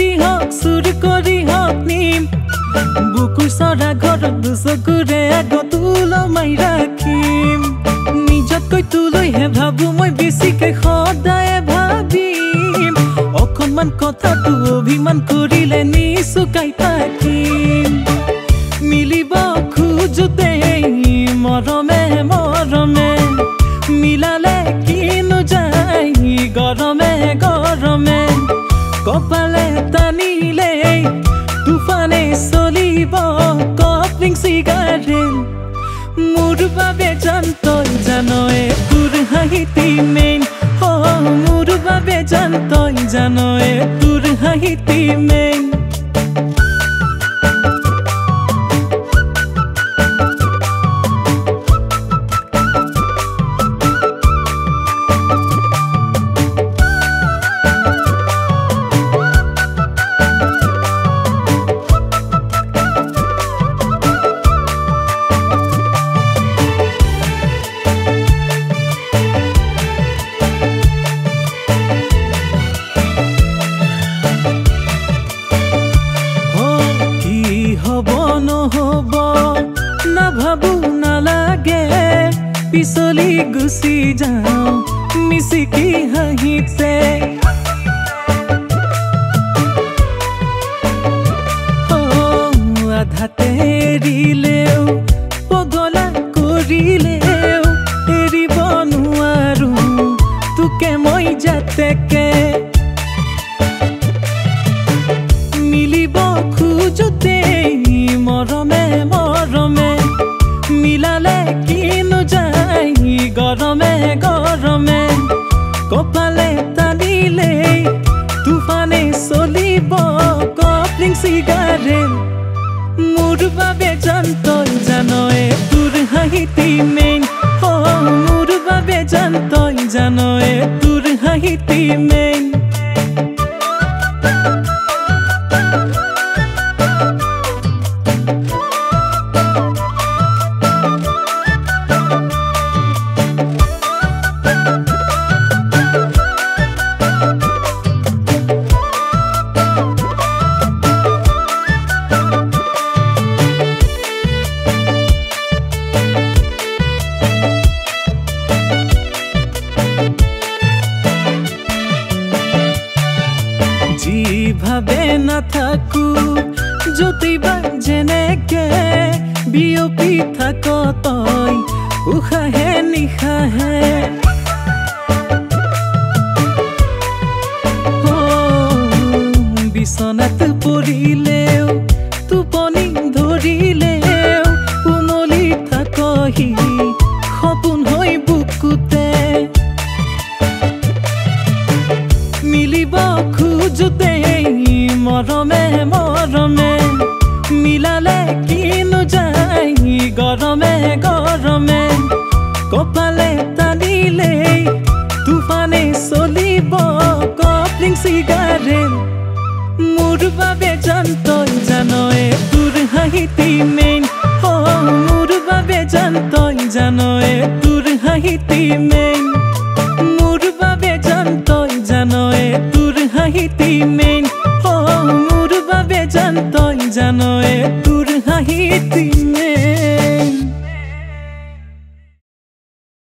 দি হক চুৰ কৰি হক নিম বুকুৰ চৰা ঘৰত দুচকুৰে আগতুল মাই ৰাখিম নিজতকৈ তুলৈহে ভাবো মই বেছিকৈ সদায় ভাবিম অকণমান কথাটো অভিমান কৰিলে নিচুকাই থাকিম মিলিব খোজোতে মৰমে মৰমে মিলালে কিনো যায় গৰমে গৰমে কপালে টানিলে তুফানে চলিব কপলিং চিগাৰেট মোৰ বাবে জান তই জানয়ে তোৰ হাঁহিতি মেইন মোৰ বাবে জান তই জানয়ে তোৰ হাঁহিতি মেইন পিছলি গুচি যাওঁ মিচিকি হাঁহিতে আধাতে এৰিলেও পগলা কৰিলেও এৰিব নোৱাৰো তোকে মই যাতেকে মিলিব খোজোতে মৰমে মৰমে মিলালে কিনো যায় গৰমে গৰমে কপালে টানিলে তুফানে চলিব কপলিং চিগাৰেট মোৰ বাবে জান তই জানয়ে তোৰ হাঁহিতি মেইন মোৰ বাবে জান তই জানয়ে তোৰ হাঁহিতি মেইন ভাবে নাথাকো যতিবা যেনেকে বিয়পি থাক তই উশাহে নিশাহে বিছনাত পৰিলেও টোপনি ধৰিলেও উমলি থাকহি সপোন হৈ বুকুতে মিলিব খোজোতে মৰমে মৰমে মিলালে কিনো যায় গৰমে গৰমে কপালে টানিলে তুফানে চলিব কপলিং চিগাৰেট মোৰ বাবে জান তই জানয়ে তোৰ হাঁহিতি মেইন মোৰ বাবে জান তই জানয়ে তোৰ হাঁহিতি মেইন মোৰ বাবে জান তই জানয়ে তোৰ হাঁহিতি মেইন মোৰ বাবে জান তই জানয়ে